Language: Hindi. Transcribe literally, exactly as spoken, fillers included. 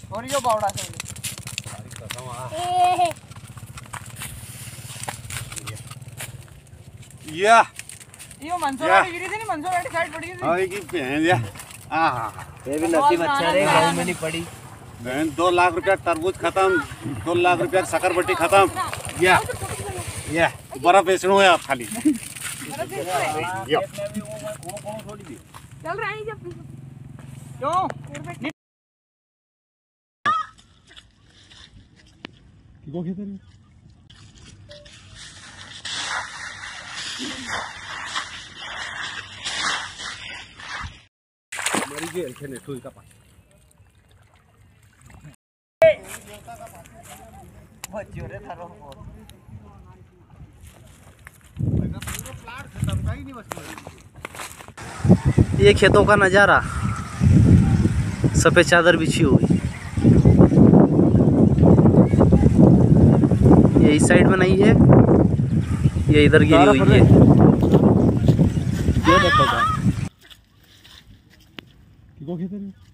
और यो बावड़ा से या यो मंसूरा की गिरी थी नहीं, मंसूरा की साइड पड़ी थी। हां की पहन दिया। हां ये भी नसीब अच्छा रे, गांव में नहीं पड़ी। बहन दो लाख रुपया तरबूज खत्म, दो लाख रुपया शकरबट्टी खत्म। या या बर्फ बेचनो है आप खाली। चल रहा है जब क्यों को खेतर मरी गेल खेने ठुई का पास बहुत जोरे थारो ये खेतों का नज़ारा, सफ़ेद चादर बिछी हुई। ये इस साइड में नहीं है, ये इधर गिरी हुई है। को खेतर